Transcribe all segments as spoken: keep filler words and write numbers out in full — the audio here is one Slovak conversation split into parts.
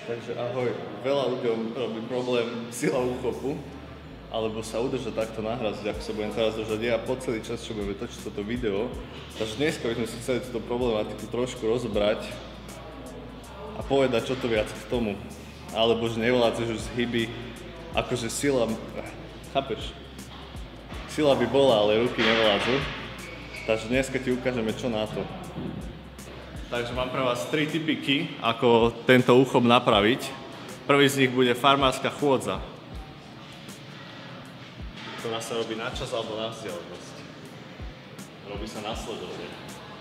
Takže ahoj, veľa ľuďom robí problém sila úchopu, alebo sa udržať takto na hrazde, ako sa budem teraz držať ja po celý čas, čo budeme točiť toto video. Takže dneska by sme si chceli túto problematiku trošku rozbrať a povedať, čo to viac k tomu. Alebo že nevládzeš už z hyby, akože sila, chápeš? Sila by bola, ale ruky nevládzu. Takže dneska ti ukážeme, čo na to. Takže mám pre vás tri typiky, ako tento úchop napraviť. Prvý z nich bude farmárska chôdza, ktorá sa robí na čas alebo na vzdialenosť. Robí sa nasledovne.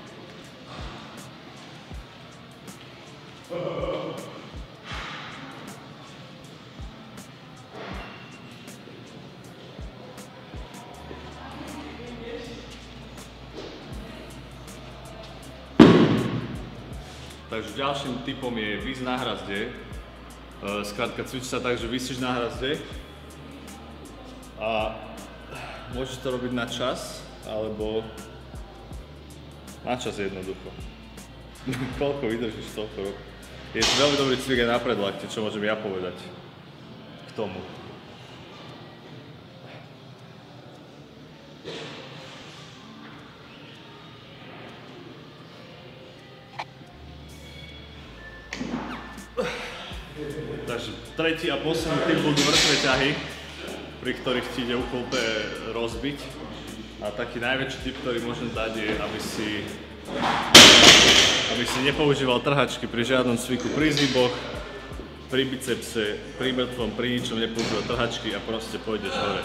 Takže ďalším typom je výsť na hrazde. Skrátka cvič sa tak, že visíš na hrazde a môžeš to robiť na čas, alebo na čas jednoducho. Koľko vydržíš, toľko. Je to veľmi dobrý cvik aj na predlakte, čo môžem ja povedať k tomu. Takže tretí a posledný typ budú vrchné ťahy, pri ktorých ti ide úplne rozbiť. A taký najväčší typ, ktorý môžem dať, je, aby si, aby si nepoužíval trhačky pri žiadnom cviku, pri zhyboch, pri bicepse, pri mŕtvom, pri ničom nepoužíval trhačky a proste pôjdeš hore.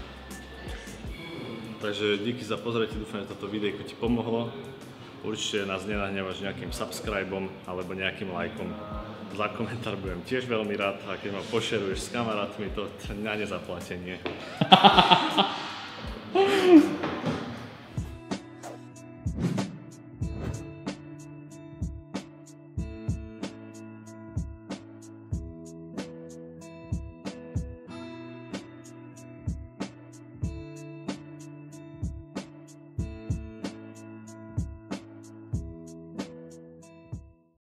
Takže díky za pozretie, dúfam, že toto videjko ti pomohlo. Určite nás nenahnevaš nejakým subscribom alebo nejakým lajkom. Za komentár budem tiež veľmi rád a keď ma pošeruješ s kamarátmi, to na nezaplatenie.